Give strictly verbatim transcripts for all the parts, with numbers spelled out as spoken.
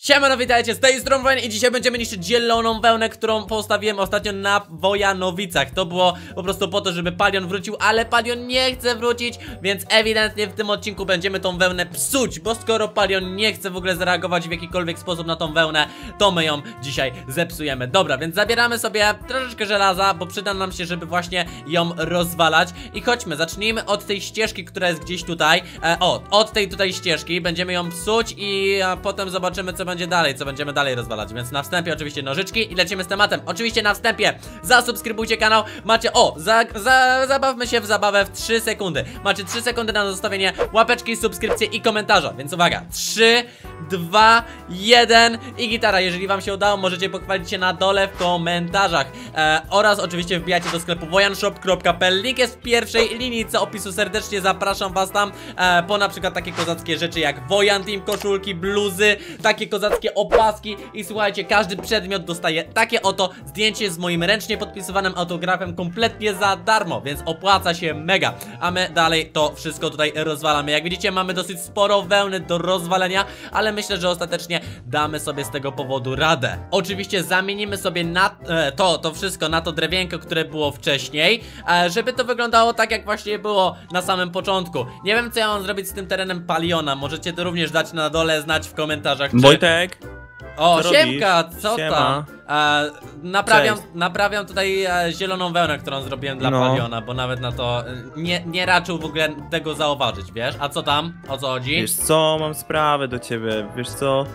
Siemano, witajcie, z tej strony Wojan i dzisiaj będziemy niszczyć zieloną wełnę, którą postawiłem ostatnio na Wojanowicach. To było po prostu po to, żeby Palion wrócił, ale Palion nie chce wrócić, więc ewidentnie w tym odcinku będziemy tą wełnę psuć, bo skoro Palion nie chce w ogóle zareagować w jakikolwiek sposób na tą wełnę, to my ją dzisiaj zepsujemy. Dobra, więc zabieramy sobie troszeczkę żelaza, bo przyda nam się, żeby właśnie ją rozwalać. I chodźmy, zacznijmy od tej ścieżki, która jest gdzieś tutaj. e, O, od tej tutaj ścieżki, będziemy ją psuć i a, potem zobaczymy, co będzie będzie dalej, co będziemy dalej rozwalać. Więc na wstępie oczywiście nożyczki i lecimy z tematem. Oczywiście na wstępie zasubskrybujcie kanał. Macie, o, za, za, zabawmy się w zabawę w trzy sekundy. Macie trzy sekundy na zostawienie łapeczki, subskrypcji i komentarza. Więc uwaga, trzy, dwa, jeden i gitara. Jeżeli wam się udało, możecie pochwalić się na dole w komentarzach. e, Oraz oczywiście wbijacie do sklepu wojanshop kropka p l. Link jest w pierwszej linijce opisu. Serdecznie zapraszam was tam e, po na przykład takie kozackie rzeczy jak Wojan Team, koszulki, bluzy, takie kozackie opaski i słuchajcie, każdy przedmiot dostaje takie oto zdjęcie z moim ręcznie podpisywanym autografem kompletnie za darmo, więc opłaca się mega. A my dalej to wszystko tutaj rozwalamy. Jak widzicie, mamy dosyć sporo wełny do rozwalenia, ale myślę, że ostatecznie damy sobie z tego powodu radę. Oczywiście zamienimy sobie na e, to, to wszystko na to drewienko, które było wcześniej, e, żeby to wyglądało tak, jak właśnie było na samym początku. Nie wiem, co ja mam zrobić z tym terenem Paliona. Możecie to również dać na dole znać w komentarzach, czy... Wojtek! O, co siemka, co Siema. tam? E, naprawiam, Cześć. naprawiam tutaj e, zieloną wełnę, którą zrobiłem dla No. Paliona, bo nawet na to e, nie, nie raczył w ogóle tego zauważyć, wiesz? A co tam? O co chodzi? Wiesz co, mam sprawę do ciebie, wiesz co?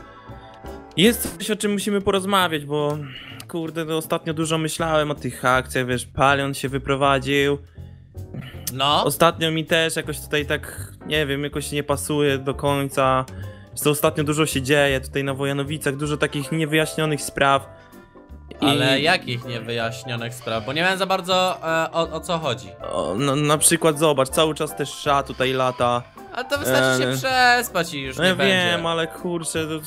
Jest coś, o czym musimy porozmawiać, bo kurde, no, ostatnio dużo myślałem o tych akcjach, wiesz, Palion się wyprowadził. No? Ostatnio mi też jakoś tutaj tak, nie wiem, jakoś nie pasuje do końca. Wiesz co, ostatnio dużo się dzieje tutaj na Wojanowicach, dużo takich niewyjaśnionych spraw. I... Ale jakich niewyjaśnionych spraw? Bo nie wiem za bardzo e, o, o co chodzi. O, no, na przykład zobacz, cały czas też Sza tutaj lata. Ale to wystarczy E, się przespać i już No nie ja będzie. wiem, ale kurczę, to...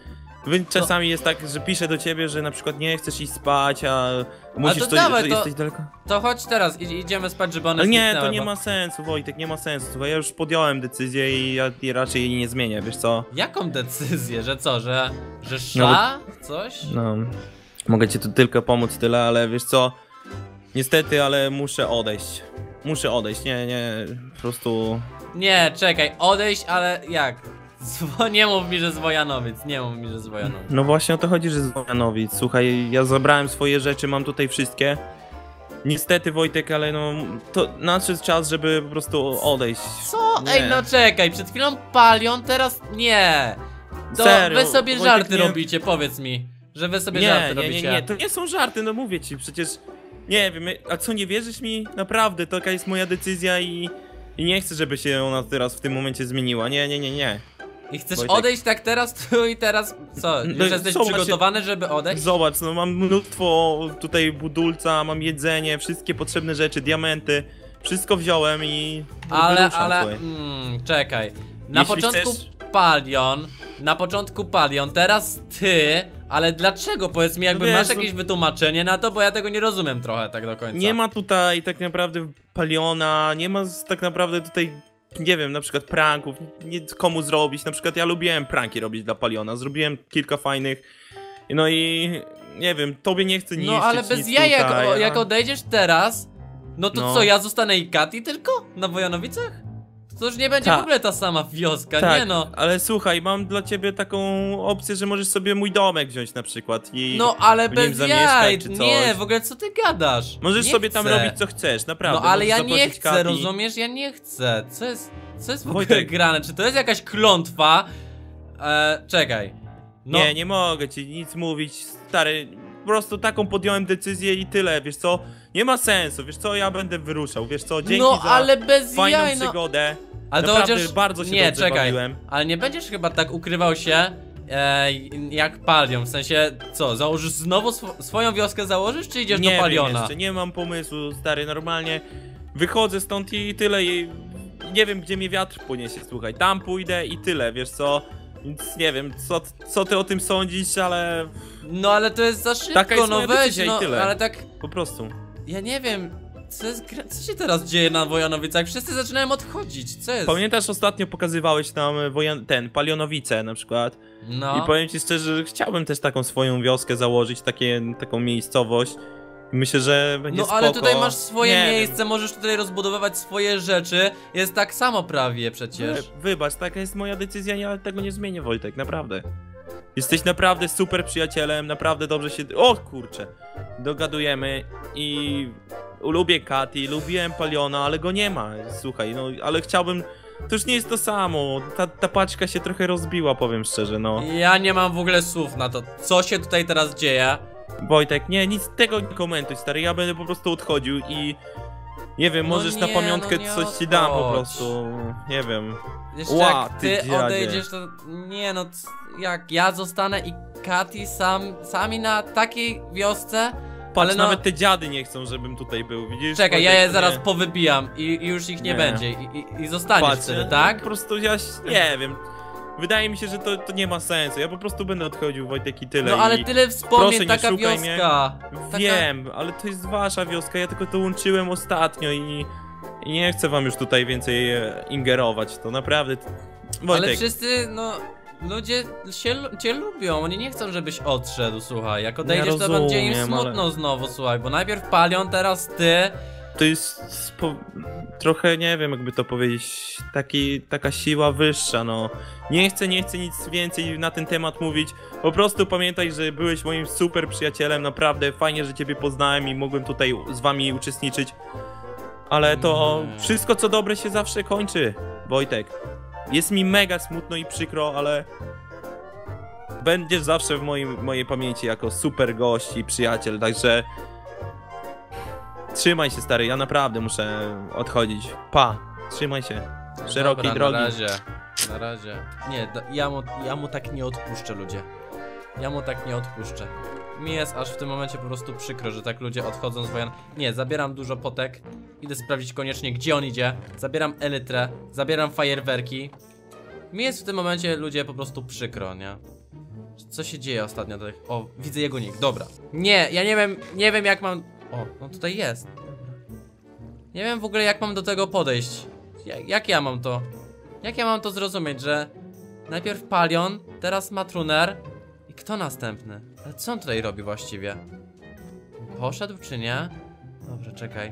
Wy czasami jest tak, że piszę do ciebie, że na przykład nie chcesz iść spać, a musisz to to, dawaj, że to- jesteś daleko. To chodź teraz, idź, idziemy spać, żeby one Ale nie, zniknęły, to nie bo... ma sensu, Wojtek, nie ma sensu. Słuchaj, ja już podjąłem decyzję i ja i raczej jej nie zmienię, wiesz co? Jaką decyzję? Że co? Że... Że Sza? Coś? No, mogę ci tu tylko pomóc tyle, ale wiesz co? Niestety, ale muszę odejść. Muszę odejść, nie, nie, po prostu... Nie, czekaj, odejść, ale jak? Zwo... Nie mów mi, że z Wojanowic, nie mów mi, że z Wojanowic. No właśnie o to chodzi, że z Wojanowic. Słuchaj, ja zabrałem swoje rzeczy, mam tutaj wszystkie. Niestety, Wojtek, ale no, to nadszedł czas, żeby po prostu odejść. Co? Nie. Ej, no czekaj, przed chwilą Palion, teraz nie. To Serio, wy sobie Wojtek, żarty nie- robicie, powiedz mi. Że wy sobie Nie, żarty nie, nie, robicie. nie, to nie są żarty, no mówię ci, przecież... Nie wiem, a co, nie wierzysz mi? Naprawdę, taka jest moja decyzja i... I nie chcę, żeby się ona teraz w tym momencie zmieniła, nie, nie, nie, nie. I chcesz Wojtek. odejść tak teraz, tu i teraz, co? Już No, jesteś zobacz, przygotowany, żeby odejść? Zobacz, no mam mnóstwo tutaj budulca, mam jedzenie, wszystkie potrzebne rzeczy, diamenty. Wszystko wziąłem i... Ale, wyruszam, ale, słuchaj. mm, czekaj. Na Jeśli początku chcesz- Palion, na początku Palion, teraz ty, ale dlaczego? Powiedz mi, jakby No wiesz, masz no- jakieś wytłumaczenie na to, bo ja tego nie rozumiem trochę tak do końca. Nie ma tutaj tak naprawdę Paliona, nie ma z- tak naprawdę tutaj, nie wiem, na przykład pranków, nie, komu zrobić. Na przykład ja lubiłem pranki robić dla Paliona, zrobiłem kilka fajnych, no i nie wiem, tobie nie chcę niszczyć No ale bez nic jaj, jak, tutaj, o, a- jak odejdziesz teraz, no to No. co, ja zostanę i Kati tylko? Na Wojanowicach? To już nie będzie Tak. w ogóle ta sama wioska, Tak, nie no. ale słuchaj, mam dla ciebie taką opcję, że możesz sobie mój domek wziąć na przykład i No ale w nim bez zamieszkać jaj, czy coś. nie, w ogóle co ty gadasz? Możesz Nie sobie tam chcę. robić co chcesz, naprawdę. No ale możesz ja nie zaprosić chcę, Kati. rozumiesz? Ja nie chcę. Co jest, co jest w ogóle Wojtek. grane? Czy to jest jakaś klątwa? E, czekaj. No, Nie, nie mogę ci nic mówić, stary. Po prostu taką podjąłem decyzję i tyle, wiesz co? Nie ma sensu, wiesz co? Ja będę wyruszał, wiesz co? Dzięki no za ale bez fajną jaj, no. przygodę. Ale to Naprawdę chociaż... bardzo się nie, dobrze czekaj. bawiłem. Ale nie będziesz chyba tak ukrywał się e, jak Palion, w sensie, co, założysz znowu sw swoją wioskę założysz, czy idziesz Nie do wiem Paliona? jeszcze, nie mam pomysłu, stary, normalnie wychodzę stąd i tyle i nie wiem, gdzie mnie wiatr poniesie, słuchaj, tam pójdę i tyle, wiesz co? Więc nie wiem, co, co ty o tym sądzisz, ale No ale to jest za szybko, Taka jest no moja weź, decyzja i no, tyle. ale tak, po prostu. ja nie wiem, Co, jest, gra- co się teraz dzieje na Wojanowicach? Wszyscy zaczynają odchodzić, co jest? Pamiętasz, ostatnio pokazywałeś tam Wojan... ten, Palionowice na przykład? No. I powiem ci szczerze, że chciałbym też taką swoją wioskę założyć, takie, taką miejscowość. I myślę, że będzie No spoko. ale tutaj masz swoje Nie miejsce, wiem. możesz tutaj rozbudowywać swoje rzeczy. Jest tak samo prawie przecież. Wy, wybacz, taka jest moja decyzja, ja tego nie zmienię, Wojtek, naprawdę. Jesteś naprawdę super przyjacielem, naprawdę dobrze się... O kurczę! Dogadujemy i... Lubię Katy, lubiłem Paliona, ale go nie ma, słuchaj, no ale chciałbym... To już nie jest to samo, ta, ta paczka się trochę rozbiła, powiem szczerze, no. Ja nie mam w ogóle słów na to, co się tutaj teraz dzieje. Wojtek, nie, nic tego nie komentuj, stary, ja będę po prostu odchodził i... Nie wiem, No możesz nie, na pamiątkę no nie coś ci dam po odchodź. prostu, nie wiem. Jeszcze Ła, jak ty ty dziadzie. odejdziesz, to nie no, c- jak ja zostanę i Katy sam, sami na takiej wiosce. Patrz, Ale no- nawet te dziady nie chcą, żebym tutaj był, widzisz? Czekaj, ja Wojtek, je to zaraz nie. powybijam i, i już ich nie, Nie. będzie i, i, i zostaniesz Patrz, wtedy, ja- tak? Po prostu ja nie wiem. Wydaje mi się, że to, to nie ma sensu. Ja po prostu będę odchodził, Wojtek, i tyle. No ale i... tyle wspomnień, proszę, nie taka szukaj mnie. wioska. Taka... Wiem, ale to jest wasza wioska, ja tylko to łączyłem ostatnio i... I nie chcę wam już tutaj więcej e, ingerować, to naprawdę... Wojtek, Ale wszyscy, no, ludzie się, lu- cię lubią, oni nie chcą, żebyś odszedł, słuchaj. Jak odejdziesz, to będzie im rozumiem, smutno ale- znowu, słuchaj, bo najpierw Palion, teraz ty. to jest spo... trochę, nie wiem jakby to powiedzieć, taki, taka siła wyższa, no. Nie chcę, nie chcę nic więcej na ten temat mówić. Po prostu pamiętaj, że byłeś moim super przyjacielem, naprawdę fajnie, że ciebie poznałem i mogłem tutaj z wami uczestniczyć. Ale to Nie. wszystko co dobre się zawsze kończy, Wojtek. Jest mi mega smutno i przykro, ale będziesz zawsze w moim, mojej pamięci jako super gość i przyjaciel, także trzymaj się, stary, ja naprawdę muszę odchodzić. Pa, trzymaj się. Szerokiej Dobra, drogi. na razie, na razie. Nie, da, ja, mu, ja mu tak nie odpuszczę, ludzie. Ja mu tak nie odpuszczę. Mi jest aż w tym momencie po prostu przykro, że tak ludzie odchodzą z wojan. Nie, zabieram dużo potek. Idę sprawdzić koniecznie, gdzie on idzie. Zabieram elytrę, zabieram fajerwerki. Mi jest w tym momencie, ludzie, po prostu przykro, nie? Co się dzieje ostatnio? Tak- O, widzę jego nick, dobra. Nie, ja nie wiem, nie wiem jak mam... O, no tutaj jest. Nie wiem w ogóle jak mam do tego podejść. Jak, jak ja mam to? Jak ja mam to zrozumieć, że... Najpierw Palion, teraz Matruner. I kto następny? Ale co on tutaj robi właściwie? Poszedł czy nie? Dobrze, czekaj.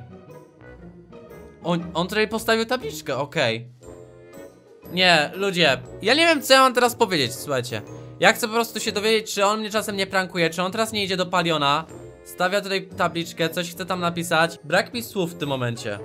On, on tutaj postawił tabliczkę, okej. Nie, ludzie, ja nie wiem co ja mam teraz powiedzieć, słuchajcie. Ja chcę po prostu się dowiedzieć, czy on mnie czasem nie prankuje, czy on teraz nie idzie do Paliona. Stawia tutaj tabliczkę, coś chce tam napisać. Brak mi słów w tym momencie.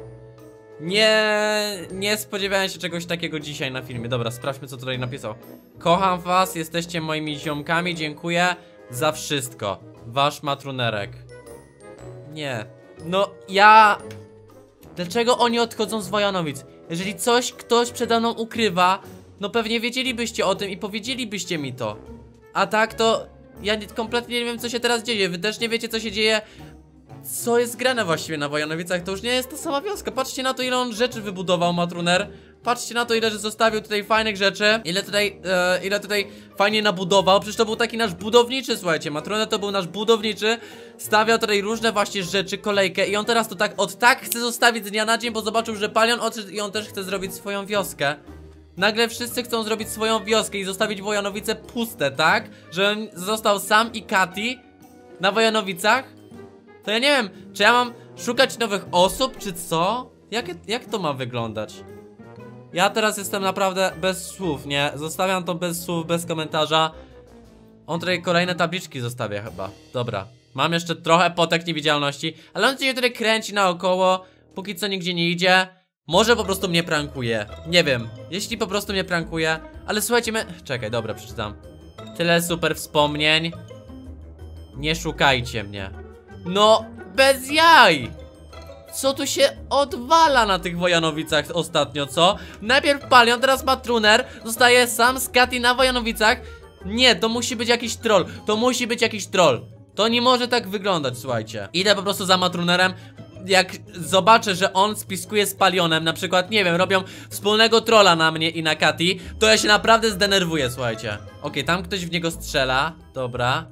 Nie, nie spodziewałem się czegoś takiego dzisiaj na filmie. Dobra, sprawdźmy co tutaj napisał. Kocham was, jesteście moimi ziomkami, dziękuję za wszystko. Wasz Matrunerek. Nie. No, ja... Dlaczego oni odchodzą z Wojanowic? Jeżeli coś ktoś przede mną ukrywa, no pewnie wiedzielibyście o tym i powiedzielibyście mi to. A tak to... Ja nie, kompletnie nie wiem co się teraz dzieje. Wy też nie wiecie co się dzieje. Co jest grane właściwie na Wojanowicach? To już nie jest ta sama wioska. Patrzcie na to, ile on rzeczy wybudował, Matruner. Patrzcie na to, ile zostawił tutaj fajnych rzeczy. Ile tutaj, e, ile tutaj fajnie nabudował. Przecież to był taki nasz budowniczy, słuchajcie. Matruner to był nasz budowniczy. Stawiał tutaj różne właśnie rzeczy, kolejkę. I on teraz to tak od tak chce zostawić z dnia na dzień, bo zobaczył, że Palion odszedł i on też chce zrobić swoją wioskę. Nagle wszyscy chcą zrobić swoją wioskę i zostawić Wojanowice puste, tak? Że on został sam i Katy na Wojanowicach. To ja nie wiem, czy ja mam szukać nowych osób, czy co? Jak, jak to ma wyglądać? Ja teraz jestem naprawdę bez słów, nie? Zostawiam to bez słów, bez komentarza. On tutaj kolejne tabliczki zostawia chyba. Dobra. Mam jeszcze trochę potek niewidzialności, ale on się tutaj kręci naokoło. Póki co nigdzie nie idzie. Może po prostu mnie prankuje. Nie wiem. Jeśli po prostu mnie prankuje. Ale słuchajcie, my... Czekaj, dobra, przeczytam. Tyle super wspomnień. Nie szukajcie mnie. No, bez jaj! Co tu się odwala na tych Wojanowicach ostatnio, co? Najpierw Palion, teraz Matruner. Zostaje sam z Katy na Wojanowicach. Nie, to musi być jakiś troll. To musi być jakiś troll. To nie może tak wyglądać, słuchajcie. Idę po prostu za Matrunerem. Jak zobaczę, że on spiskuje z Palionem, na przykład, nie wiem, robią wspólnego trolla na mnie i na Katy, to ja się naprawdę zdenerwuję, słuchajcie. Okej, tam ktoś w niego strzela. Dobra.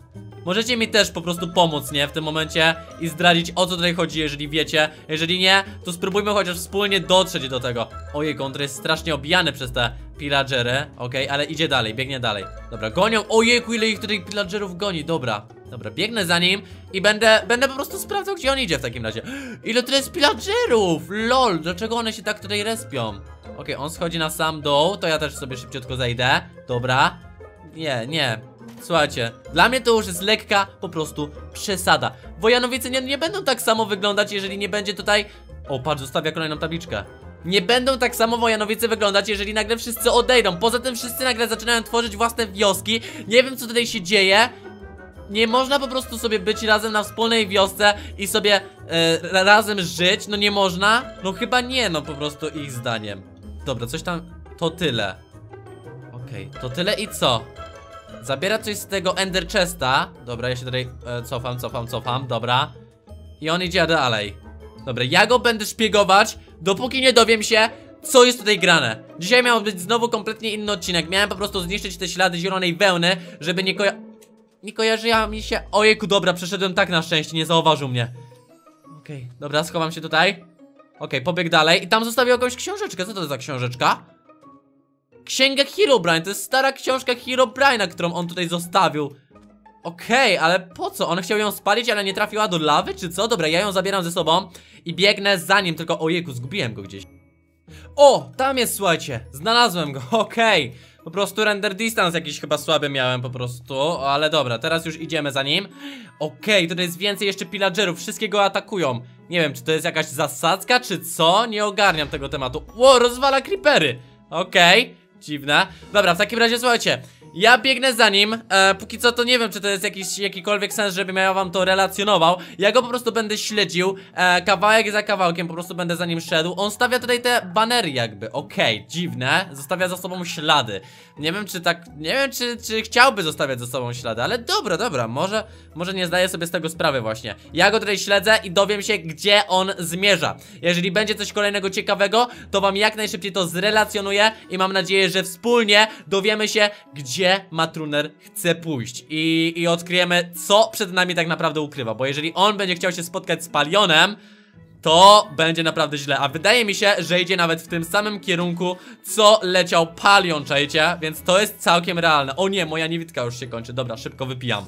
możecie mi też po prostu pomóc, nie? W tym momencie i zdradzić, o co tutaj chodzi, jeżeli wiecie. Jeżeli nie, to spróbujmy chociaż wspólnie dotrzeć do tego. Ojej, on jest strasznie obijany przez te pillagery. Okej, okay, ale idzie dalej, biegnie dalej. Dobra, gonią. Ojejku, ile ich tutaj pillagerów goni. Dobra, dobra, biegnę za nim i będę, będę po prostu sprawdzał, gdzie on idzie w takim razie. Ile to jest pillagerów? Lol, dlaczego one się tak tutaj respią? Okej, okay, on schodzi na sam dół, to ja też sobie szybciutko zejdę. Dobra. Nie, nie. Słuchajcie, dla mnie to już jest lekka po prostu przesada. Wojanowice nie, nie będą tak samo wyglądać, jeżeli nie będzie tutaj... O, patrz, zostawia kolejną tabliczkę. Nie będą tak samo Wojanowice wyglądać, jeżeli nagle wszyscy odejdą. Poza tym wszyscy nagle zaczynają tworzyć własne wioski. Nie wiem, co tutaj się dzieje. Nie można po prostu sobie być razem na wspólnej wiosce i sobie e, razem żyć. No nie można? No chyba nie, no po prostu ich zdaniem. Dobra, coś tam... To tyle. Okej, okay, to tyle i co? Zabiera coś z tego Ender Chesta. Dobra, ja się tutaj e, cofam, cofam, cofam, dobra. I on idzie dalej. Dobra, ja go będę szpiegować, dopóki nie dowiem się, co jest tutaj grane. Dzisiaj miał być znowu kompletnie inny odcinek. Miałem po prostu zniszczyć te ślady zielonej wełny, żeby nie koja... Nie kojarzyła mi się... Ojejku, dobra, przeszedłem tak na szczęście, nie zauważył mnie. Okej, okay, dobra, schowam się tutaj. Okej, okay, pobiegł dalej i tam zostawił jakąś książeczkę. Co to za książeczka? Księga Herobrine, to jest stara książka Herobrine'a, którą on tutaj zostawił. Okej, okay, ale po co? On chciał ją spalić, ale nie trafiła do lawy, czy co? Dobra, ja ją zabieram ze sobą i biegnę za nim, tylko ojejku, zgubiłem go gdzieś. O, tam jest, słuchajcie, znalazłem go, okej. Okay. Po prostu render distance jakiś chyba słaby miałem po prostu, ale dobra, teraz już idziemy za nim. Okej, okay, tutaj jest więcej jeszcze pillagerów, wszystkie go atakują. Nie wiem, czy to jest jakaś zasadzka, czy co? Nie ogarniam tego tematu. Ło, rozwala creepery. Okej, okay. Dziwne. Dobra, w takim razie słuchajcie, ja biegnę za nim, e, póki co to nie wiem, czy to jest jakiś, jakikolwiek sens, żebym ja wam to relacjonował. Ja go po prostu będę śledził, e, kawałek za kawałkiem, po prostu będę za nim szedł. On stawia tutaj te banery jakby, okej, okay, dziwne. Zostawia za sobą ślady. Nie wiem, czy tak, nie wiem, czy, czy chciałby zostawiać za sobą ślady, ale dobra, dobra, może, może nie zdaję sobie z tego sprawy właśnie. Ja go tutaj śledzę i dowiem się, gdzie on zmierza. Jeżeli będzie coś kolejnego ciekawego, to wam jak najszybciej to zrelacjonuję i mam nadzieję, że wspólnie dowiemy się, gdzie Matruner chce pójść i, i odkryjemy, co przed nami tak naprawdę ukrywa. Bo jeżeli on będzie chciał się spotkać z Palionem, to będzie naprawdę źle. A wydaje mi się, że idzie nawet w tym samym kierunku, co leciał Palion, czajcie? Więc to jest całkiem realne. O nie, moja niewidka już się kończy. Dobra, szybko wypijam.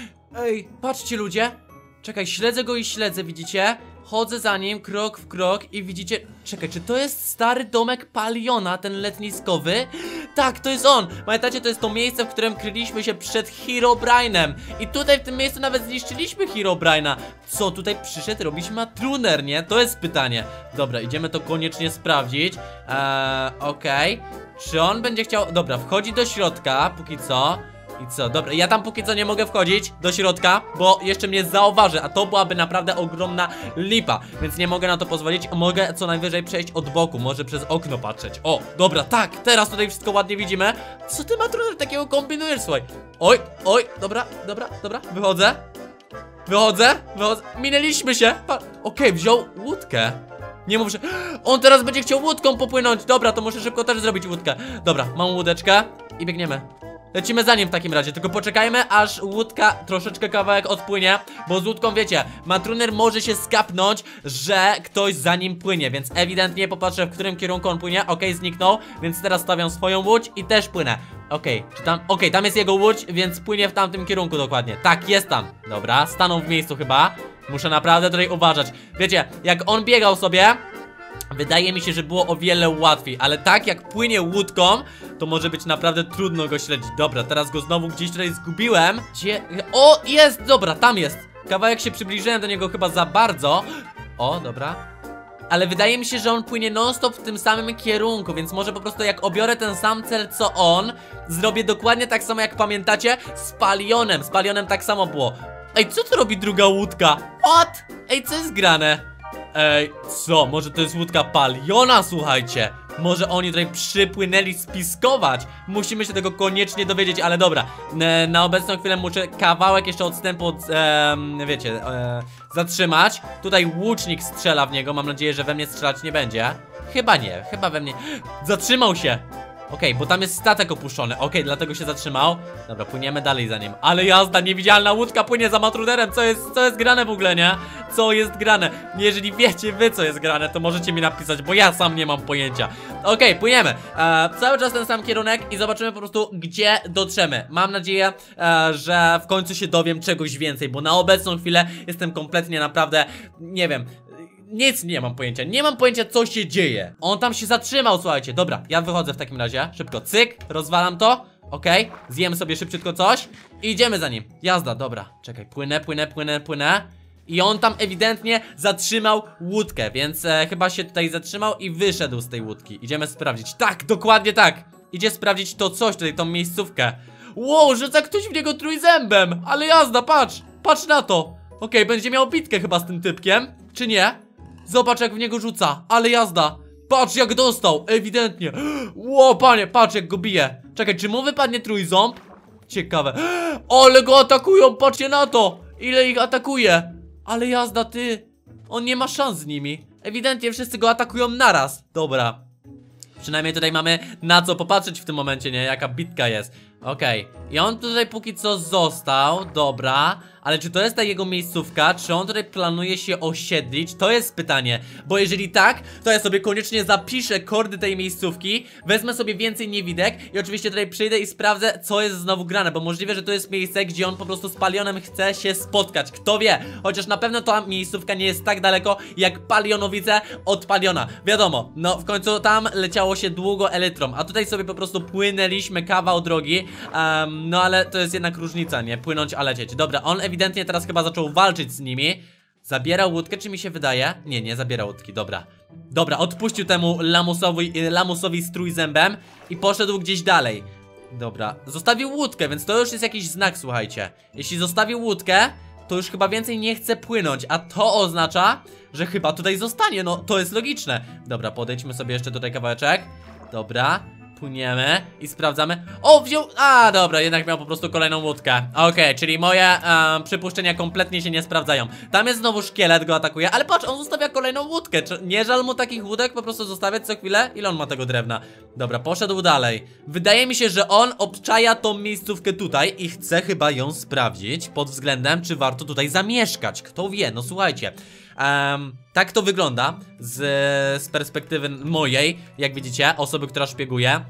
Ej, patrzcie ludzie. Czekaj, śledzę go i śledzę, widzicie? Chodzę za nim krok w krok i widzicie... Czekaj, czy to jest stary domek Paliona, ten letniskowy? Tak, to jest on! Pamiętacie, to jest to miejsce, w którym kryliśmy się przed Herobrine'em. I tutaj w tym miejscu nawet zniszczyliśmy Herobrine'a. Co tutaj przyszedł robić Matruner, nie? To jest pytanie. Dobra, idziemy to koniecznie sprawdzić. Eee, okej. Okay. Czy on będzie chciał... Dobra, wchodzi do środka, póki co. I co? Dobra, ja tam póki co nie mogę wchodzić do środka, bo jeszcze mnie zauważy, a to byłaby naprawdę ogromna lipa, więc nie mogę na to pozwolić. Mogę co najwyżej przejść od boku, może przez okno patrzeć. O, dobra, tak, teraz tutaj wszystko ładnie widzimy. Co ty, Matruner, takiego kombinujesz, słuchaj? Oj, oj, dobra, dobra, dobra, wychodzę. Wychodzę, wychodzę, minęliśmy się. Okej, okay, wziął łódkę. Nie mów, że on teraz będzie chciał łódką popłynąć. Dobra, to muszę szybko też zrobić łódkę. Dobra, mam łódeczkę i biegniemy. Lecimy za nim w takim razie, tylko poczekajmy, aż łódka troszeczkę kawałek odpłynie. Bo z łódką, wiecie, Matruner może się skapnąć, że ktoś za nim płynie. Więc ewidentnie popatrzę, w którym kierunku on płynie. Okej, okay, zniknął, więc teraz stawiam swoją łódź i też płynę. Okej, okay, czy tam, okej, okay, tam jest jego łódź, więc płynie w tamtym kierunku dokładnie. Tak, jest tam. Dobra, stanął w miejscu chyba. Muszę naprawdę tutaj uważać. Wiecie, jak on biegał sobie, wydaje mi się, że było o wiele łatwiej. Ale tak jak płynie łódką, to może być naprawdę trudno go śledzić. Dobra, teraz go znowu gdzieś tutaj zgubiłem. Gdzie? O, jest, dobra, tam jest. Kawałek się przybliżyłem do niego chyba za bardzo. O, dobra. Ale wydaje mi się, że on płynie non-stop w tym samym kierunku, więc może po prostu jak obiorę ten sam cel co on, zrobię dokładnie tak samo jak pamiętacie z Palionem. Z Palionem tak samo było. Ej, co tu robi druga łódka? What? Ej, co jest grane? Ej, co? Może to jest łódka Paliona, słuchajcie. Może oni tutaj przypłynęli spiskować. Musimy się tego koniecznie dowiedzieć, ale dobra. N na obecną chwilę muszę kawałek jeszcze odstępu od, e, wiecie, e, zatrzymać. Tutaj łucznik strzela w niego, mam nadzieję, że we mnie strzelać nie będzie. Chyba nie, chyba we mnie. Zatrzymał się. Okej, bo tam jest statek opuszczony. Okej, dlatego się zatrzymał. Dobra, płyniemy dalej za nim. Ale jazda, niewidzialna łódka płynie za Matrunerem. Co jest, co jest grane w ogóle, nie? Co jest grane? Jeżeli wiecie wy, co jest grane, to możecie mi napisać, bo ja sam nie mam pojęcia. Okej, płyniemy. E, cały czas ten sam kierunek i zobaczymy po prostu, gdzie dotrzemy. Mam nadzieję, e, że w końcu się dowiem czegoś więcej, bo na obecną chwilę jestem kompletnie naprawdę, nie wiem, nic nie mam pojęcia, nie mam pojęcia, co się dzieje. On tam się zatrzymał, słuchajcie. Dobra, ja wychodzę w takim razie. Szybko, cyk, rozwalam to. Okej, okay. Zjemy sobie szybciutko coś i idziemy za nim. Jazda, dobra, czekaj, płynę, płynę, płynę, płynę. I on tam ewidentnie zatrzymał łódkę, więc e, chyba się tutaj zatrzymał i wyszedł z tej łódki. Idziemy sprawdzić. Tak, dokładnie tak. Idzie sprawdzić to coś, tutaj tą miejscówkę. Wow, rzuca ktoś w niego trójzębem. Ale jazda, patrz, patrz na to. Okej, okay, będzie miał bitkę chyba z tym typkiem, czy nie? Zobacz, jak w niego rzuca, ale jazda. Patrz, jak dostał, ewidentnie. Ło, panie, patrz, jak go bije. Czekaj, czy mu wypadnie trójząb? Ciekawe. Ale go atakują, patrzcie na to. Ile ich atakuje. Ale jazda, ty. On nie ma szans z nimi. Ewidentnie wszyscy go atakują naraz. Dobra. Przynajmniej tutaj mamy na co popatrzeć w tym momencie, nie? Jaka bitka jest. Okej, okay. I on tutaj póki co został, dobra. Ale czy to jest ta jego miejscówka? Czy on tutaj planuje się osiedlić? To jest pytanie, bo jeżeli tak, to ja sobie koniecznie zapiszę kordy tej miejscówki. Wezmę sobie więcej niewidek i oczywiście tutaj przyjdę i sprawdzę, co jest znowu grane, bo możliwe, że to jest miejsce, gdzie on po prostu z Palionem chce się spotkać. Kto wie, chociaż na pewno ta miejscówka nie jest tak daleko jak Palionowice od Paliona. Wiadomo, no w końcu tam leciało się długo elytrą, a tutaj sobie po prostu płynęliśmy kawał drogi. um, No ale to jest jednak różnica, nie? Płynąć, a lecieć. Dobra, on ewidentnie teraz chyba zaczął walczyć z nimi. Zabierał łódkę, czy mi się wydaje? Nie, nie zabierał łódki, dobra. Dobra, odpuścił temu lamusowi, lamusowi z trójzębem i poszedł gdzieś dalej. Dobra, zostawił łódkę, więc to już jest jakiś znak, słuchajcie. Jeśli zostawił łódkę, to już chyba więcej nie chce płynąć, a to oznacza, że chyba tutaj zostanie, no to jest logiczne. Dobra, podejdźmy sobie jeszcze tutaj kawałeczek. Dobra, płyniemy i sprawdzamy. O, wziął, a dobra, jednak miał po prostu kolejną łódkę. Okej, okay, czyli moje um, przypuszczenia kompletnie się nie sprawdzają. Tam jest znowu szkielet, go atakuje, ale patrz, on zostawia kolejną łódkę. Czy nie żal mu takich łódek po prostu zostawiać co chwilę? Ile on ma tego drewna? Dobra, poszedł dalej. Wydaje mi się, że on obczaja tą miejscówkę tutaj i chce chyba ją sprawdzić pod względem, czy warto tutaj zamieszkać. Kto wie, no słuchajcie. Um, tak to wygląda z, z perspektywy mojej, jak widzicie, osoby, która szpieguje.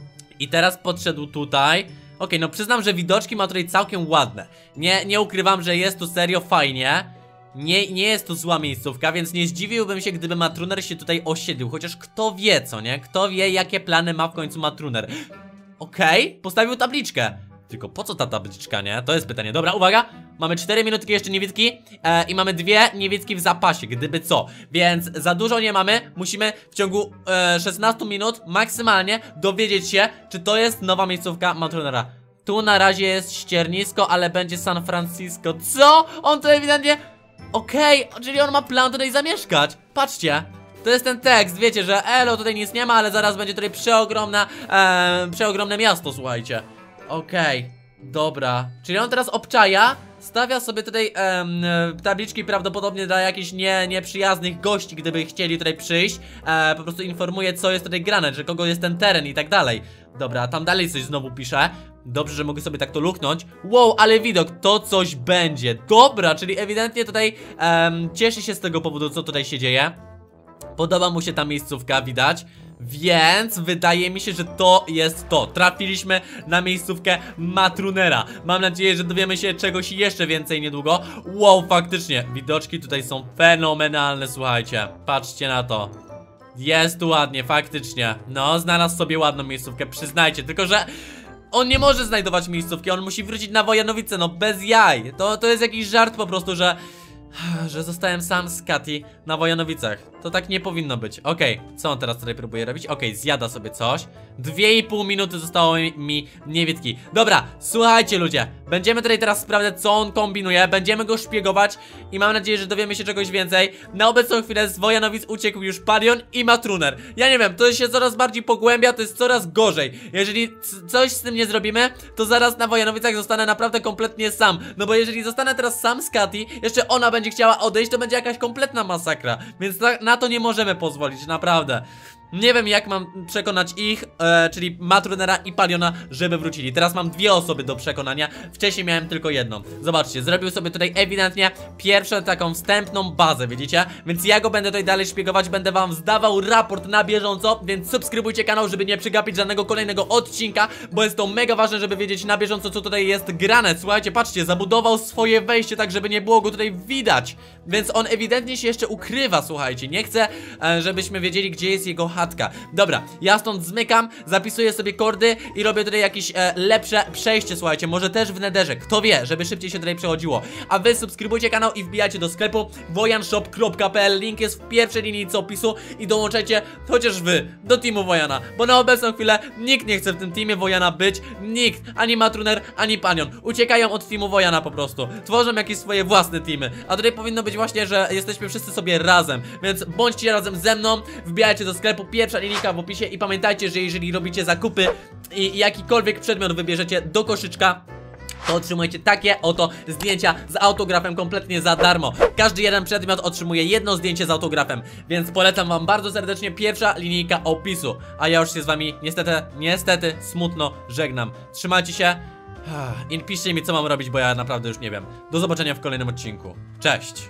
I teraz podszedł tutaj. Okej, okay, no przyznam, że widoczki ma tutaj całkiem ładne. Nie, nie ukrywam, że jest tu serio fajnie. Nie, nie jest to zła miejscówka, więc nie zdziwiłbym się, gdyby Matruner się tutaj osiedlił. Chociaż kto wie, co nie? Kto wie, jakie plany ma w końcu Matruner. Okej, okay, postawił tabliczkę. Tylko po co ta tabliczka, nie? To jest pytanie. Dobra, uwaga, mamy cztery minutki jeszcze niewidki e, i mamy dwie niewidki w zapasie, gdyby co. Więc za dużo nie mamy. Musimy w ciągu e, szesnastu minut maksymalnie dowiedzieć się, czy to jest nowa miejscówka Matrunera. Tu na razie jest ściernisko, ale będzie San Francisco. Co? On to ewidentnie... Okej, okay, czyli on ma plan tutaj zamieszkać. Patrzcie. To jest ten tekst, wiecie, że elo, tutaj nic nie ma, ale zaraz będzie tutaj przeogromna, e, przeogromne miasto, słuchajcie. Okej, okay, dobra. Czyli on teraz obczaja, stawia sobie tutaj em, tabliczki prawdopodobnie dla jakichś nie, nieprzyjaznych gości, gdyby chcieli tutaj przyjść. e, Po prostu informuje, co jest tutaj grane, że kogo jest ten teren i tak dalej. Dobra, tam dalej coś znowu pisze. Dobrze, że mogę sobie tak to luknąć. Wow, ale widok, to coś będzie. Dobra, czyli ewidentnie tutaj em, cieszy się z tego powodu, co tutaj się dzieje. Podoba mu się ta miejscówka, widać. Więc wydaje mi się, że to jest to. Trafiliśmy na miejscówkę Matrunera. Mam nadzieję, że dowiemy się czegoś jeszcze więcej niedługo. Wow, faktycznie, widoczki tutaj są fenomenalne, słuchajcie. Patrzcie na to. Jest tu ładnie, faktycznie. No, znalazł sobie ładną miejscówkę, przyznajcie. Tylko, że on nie może znajdować miejscówki, on musi wrócić na Wojanowice, no bez jaj. To, to jest jakiś żart po prostu, że... że zostałem sam z Katy na Wojanowicach. To tak nie powinno być. Okej, okay, co on teraz tutaj próbuje robić? Okej, okay, zjada sobie coś. Dwie i pół minuty zostało mi, mi niewidki. Dobra, słuchajcie ludzie, będziemy tutaj teraz sprawdzać, co on kombinuje. Będziemy go szpiegować i mam nadzieję, że dowiemy się czegoś więcej. Na obecną chwilę z Wojanowic uciekł już Palion i Matruner. Ja nie wiem, to się coraz bardziej pogłębia, to jest coraz gorzej. Jeżeli coś z tym nie zrobimy, to zaraz na Wojanowicach zostanę naprawdę kompletnie sam. No bo jeżeli zostanę teraz sam z Katy, jeszcze ona będzie chciała odejść, to będzie jakaś kompletna masakra. Więc na, na to nie możemy pozwolić, naprawdę. Nie wiem jak mam przekonać ich, e, czyli Matrunera i Paliona, żeby wrócili. Teraz mam dwie osoby do przekonania, wcześniej miałem tylko jedną. Zobaczcie, zrobił sobie tutaj ewidentnie pierwszą taką wstępną bazę, widzicie? Więc ja go będę tutaj dalej szpiegować, będę wam zdawał raport na bieżąco, więc subskrybujcie kanał, żeby nie przegapić żadnego kolejnego odcinka, bo jest to mega ważne, żeby wiedzieć na bieżąco, co tutaj jest grane. Słuchajcie, patrzcie, zabudował swoje wejście tak, żeby nie było go tutaj widać, więc on ewidentnie się jeszcze ukrywa, słuchajcie. Nie chcę, e, żebyśmy wiedzieli, gdzie jest jego chatka. Dobra, ja stąd zmykam, zapisuję sobie kordy i robię tutaj jakieś e, lepsze przejście, słuchajcie, może też w nederze, kto wie, żeby szybciej się tutaj przechodziło. A wy subskrybujcie kanał i wbijajcie do sklepu wojanshop kropka p l, link jest w pierwszej linii opisu i dołączajcie chociaż wy do teamu Wojana, bo na obecną chwilę nikt nie chce w tym teamie Wojana być, nikt, ani Matruner, ani Palion, uciekają od teamu Wojana po prostu, tworzą jakieś swoje własne teamy, a tutaj powinno być właśnie, że jesteśmy wszyscy sobie razem, więc bądźcie razem ze mną, wbijajcie do sklepu, pierwsza linijka w opisie i pamiętajcie, że jeżeli robicie zakupy i jakikolwiek przedmiot wybierzecie do koszyczka, to otrzymujecie takie oto zdjęcia z autografem kompletnie za darmo. Każdy jeden przedmiot otrzymuje jedno zdjęcie z autografem, więc polecam wam bardzo serdecznie, pierwsza linijka opisu. A ja już się z wami niestety, niestety smutno żegnam. Trzymajcie się i piszcie mi, co mam robić, bo ja naprawdę już nie wiem. Do zobaczenia w kolejnym odcinku. Cześć!